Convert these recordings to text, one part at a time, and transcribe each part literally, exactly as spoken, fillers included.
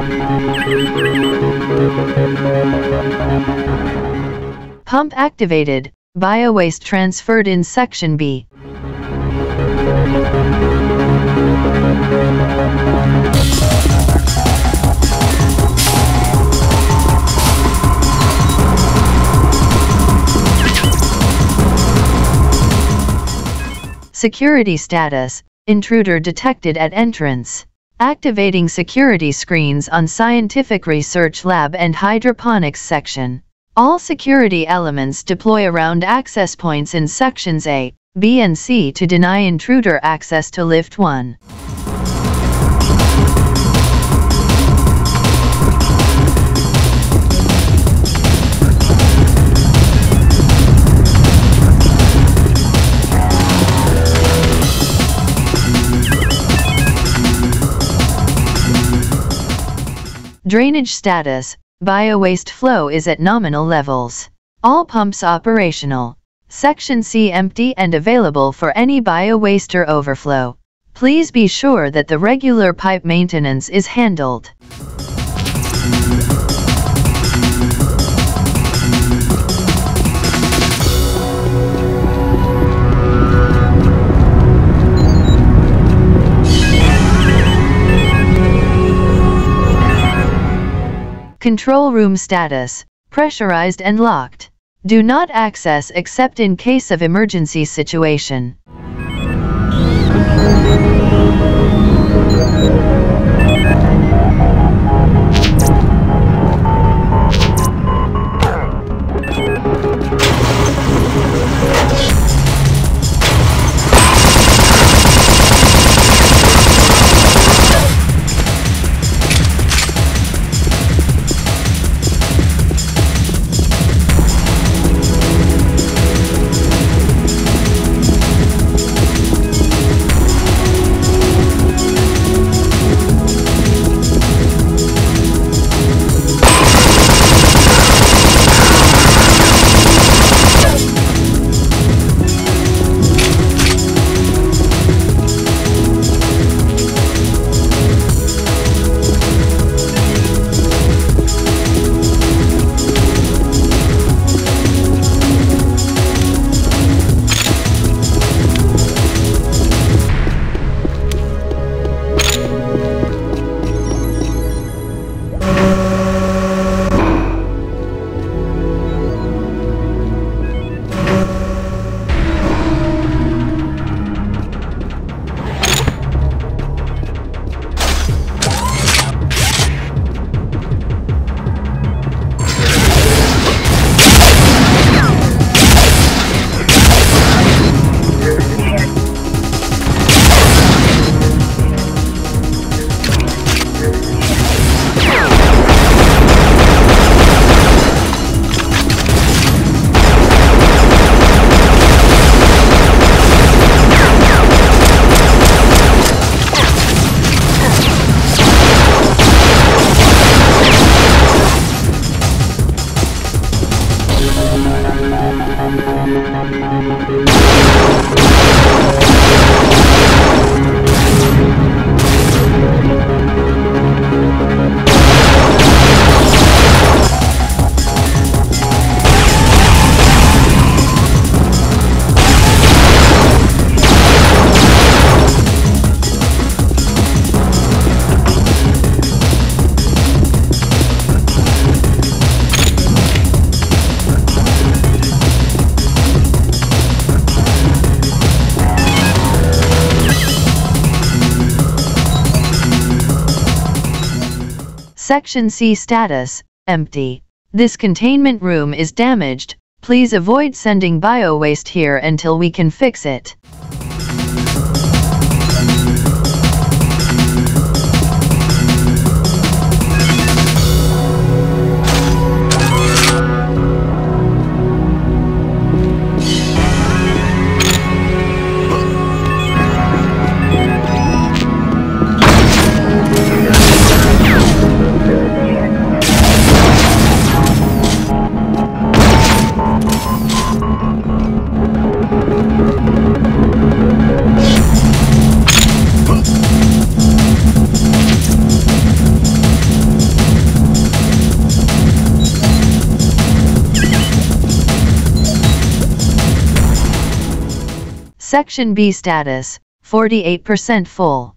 Pump activated. Biowaste transferred in Section B. Security status. Intruder detected at entrance. Activating security screens on Scientific Research Lab and Hydroponics section. All security elements deploy around access points in Sections A, B and C to deny intruder access to Lift one. Drainage status. Biowaste flow is at nominal levels. All pumps operational. Section C empty and available for any biowaste or overflow. Please be sure that the regular pipe maintenance is handled. Control room status. Pressurized and locked. Do not access except in case of emergency situation. Section C status, empty. This containment room is damaged. Please avoid sending biowaste here until we can fix it. Section B status, forty-eight percent full.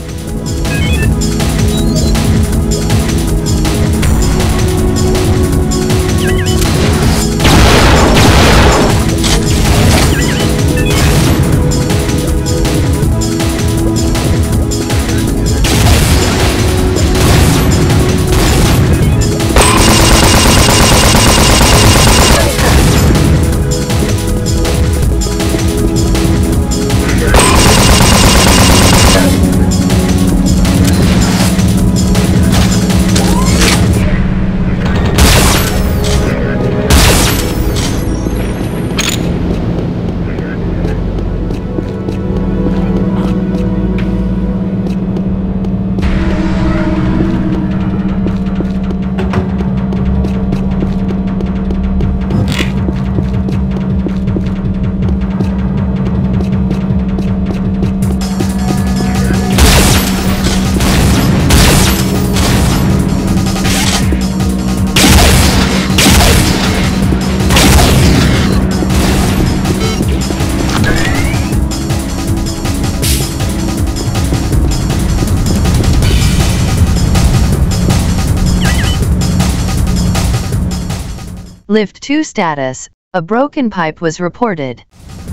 Lift two status, a broken pipe was reported.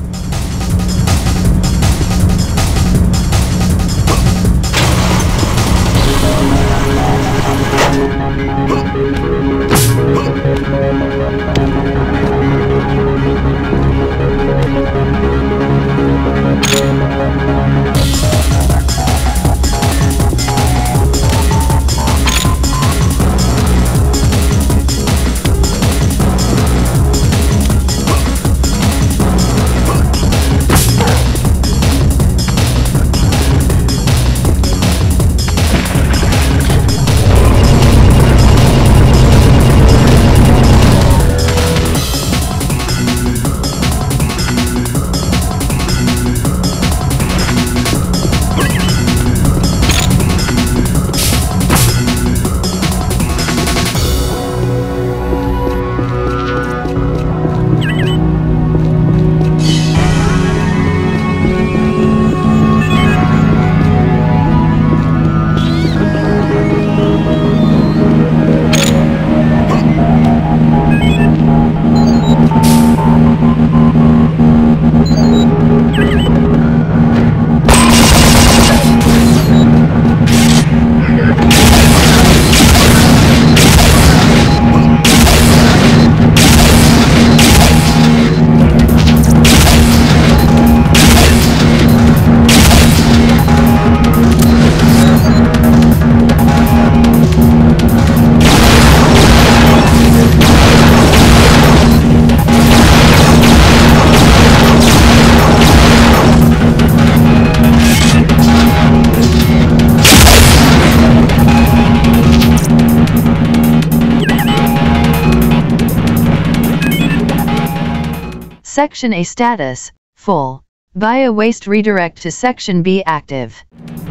Section A status, full. Bio-waste redirect to Section B active.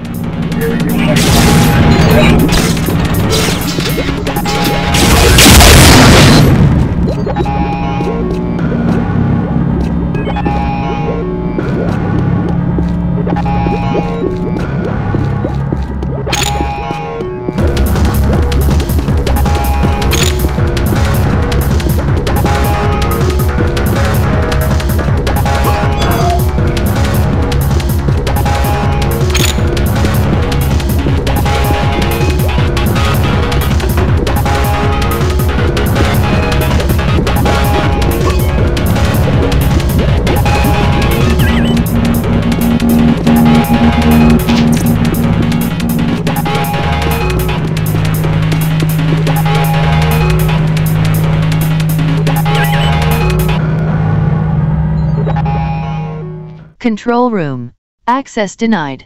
Control room. Access denied.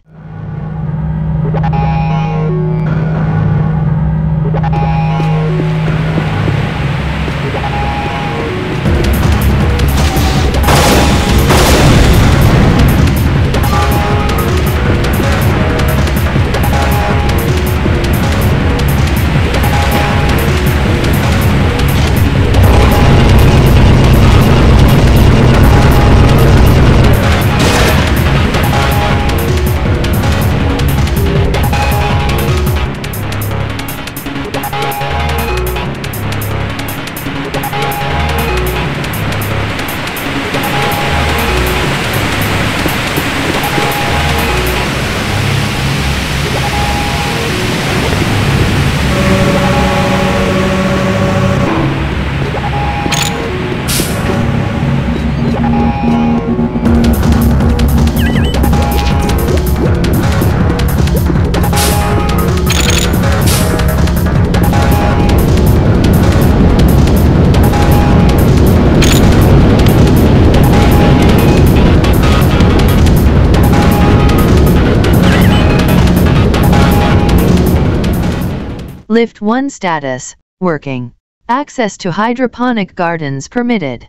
Lift one status, working. Access to hydroponic gardens permitted.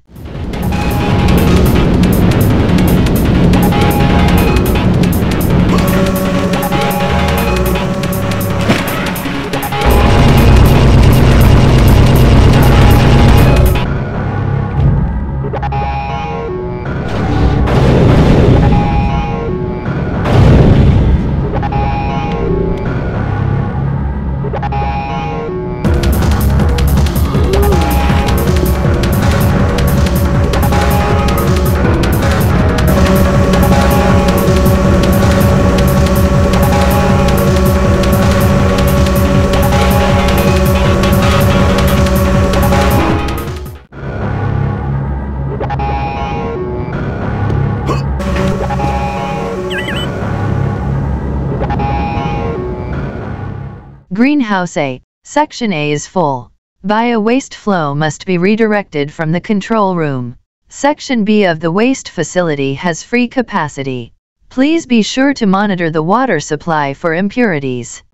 Greenhouse A. Section A is full. Bio-waste flow must be redirected from the control room. Section B of the waste facility has free capacity. Please be sure to monitor the water supply for impurities.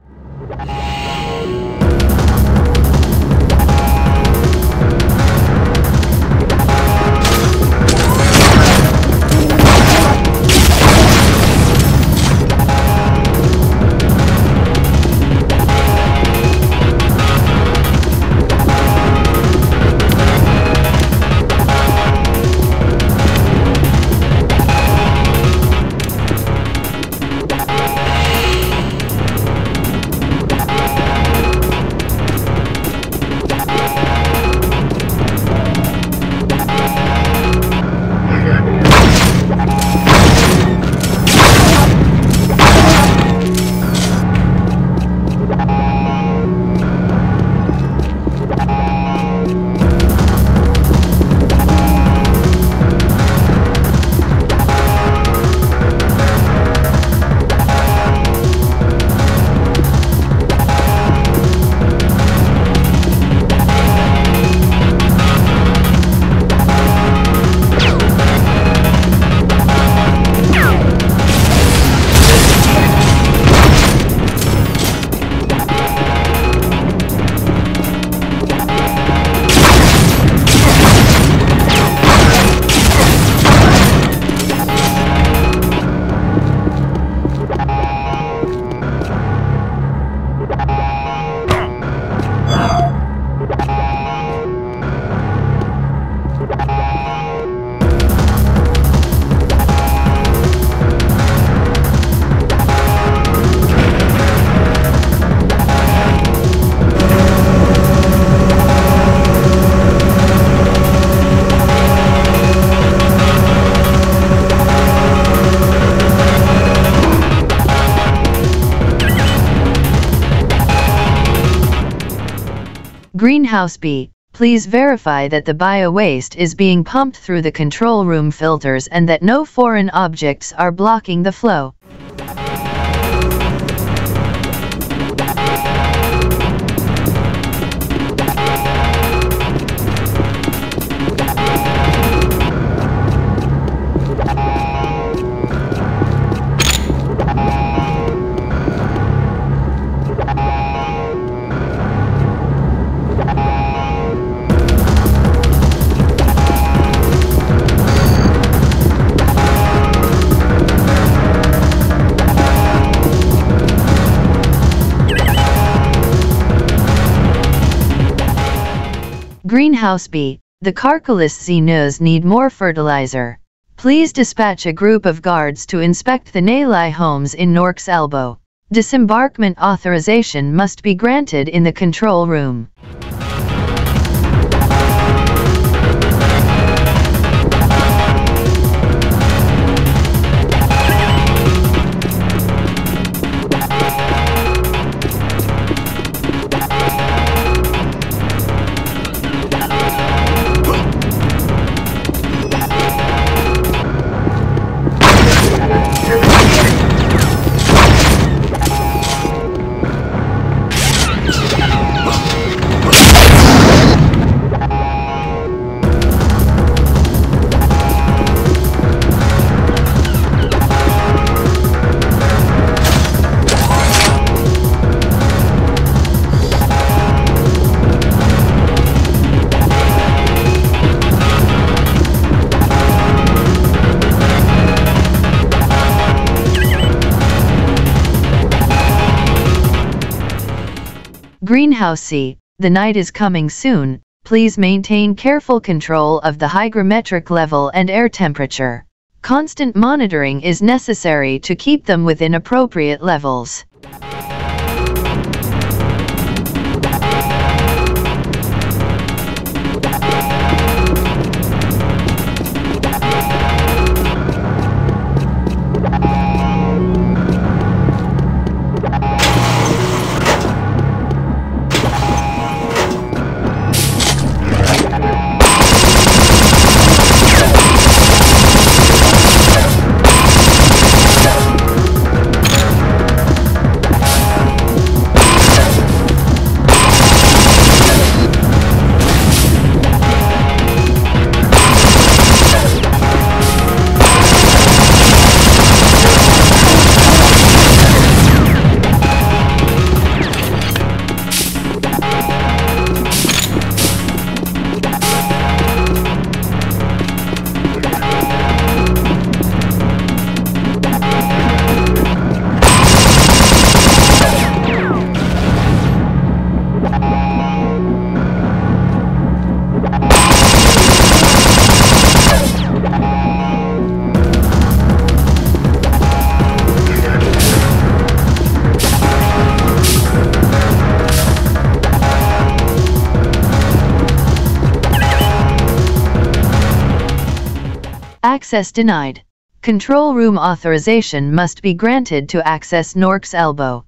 Greenhouse B. Please verify that the bio-waste is being pumped through the control room filters and that no foreign objects are blocking the flow. Greenhouse B. The Carcalis Xenos need more fertilizer. Please dispatch a group of guards to inspect the Nali homes in Nork's Elbow. Disembarkment authorization must be granted in the control room. You Greenhouse C, the night is coming soon, please maintain careful control of the hygrometric level and air temperature. Constant monitoring is necessary to keep them within appropriate levels. Access denied. Control room authorization must be granted to access Nork's Elbow.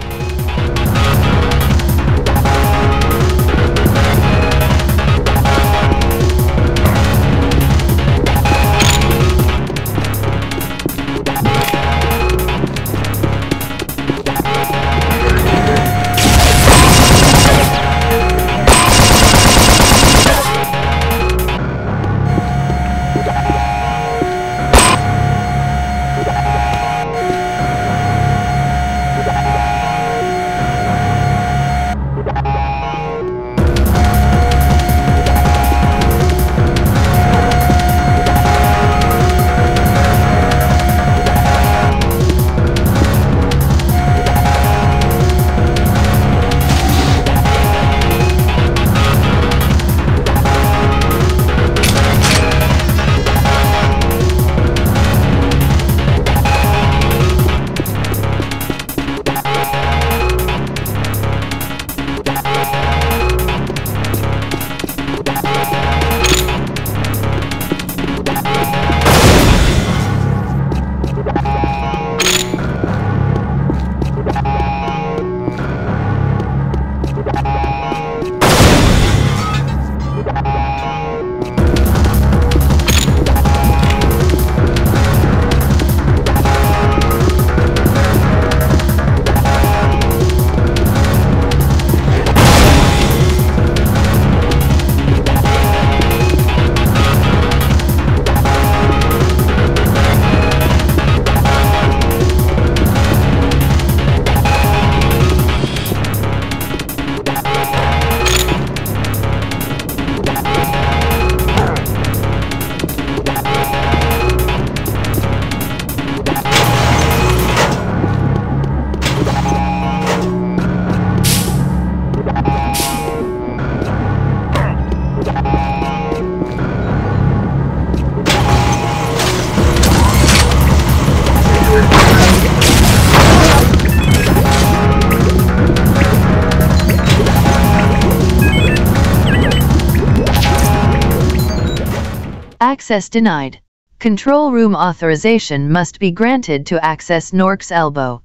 Access denied. Control room authorization must be granted to access Nork's Elbow.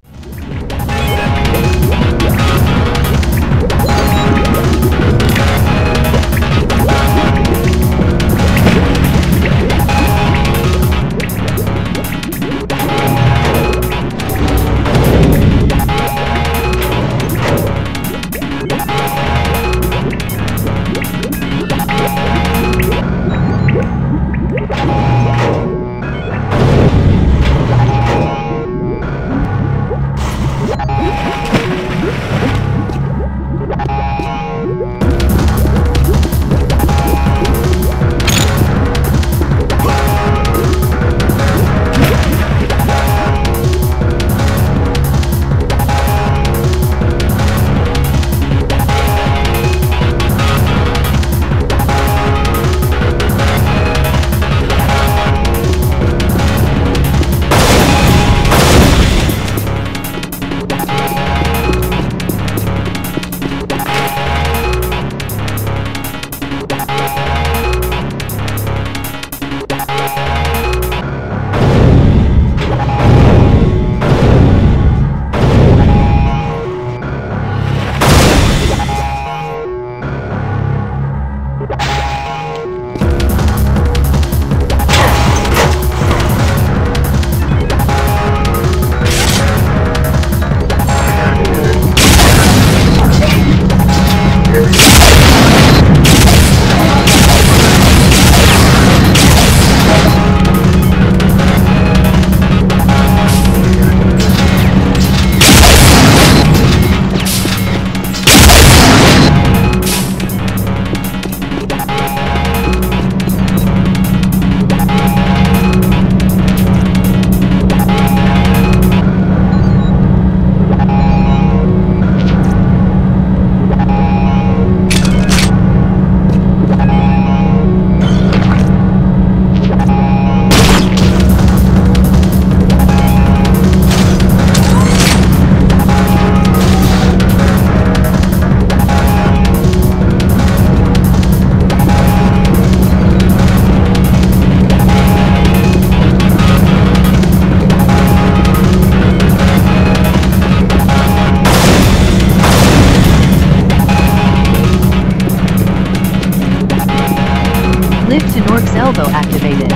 salvo activated.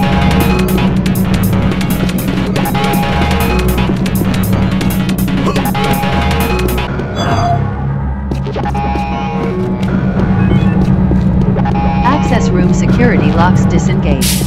Access room security locks disengaged.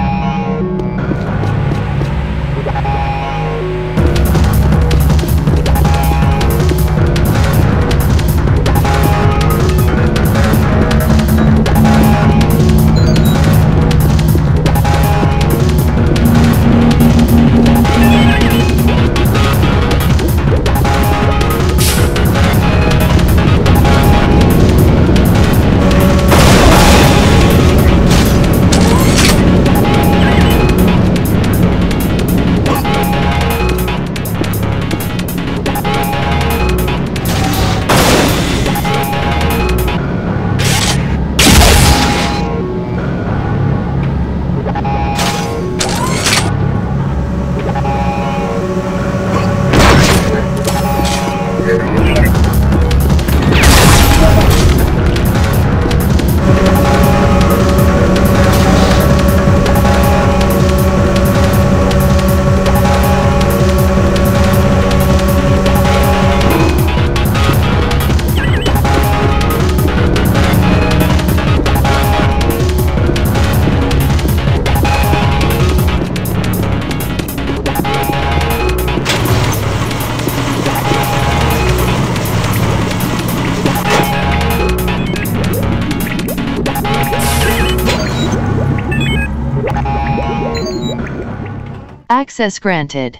Access granted.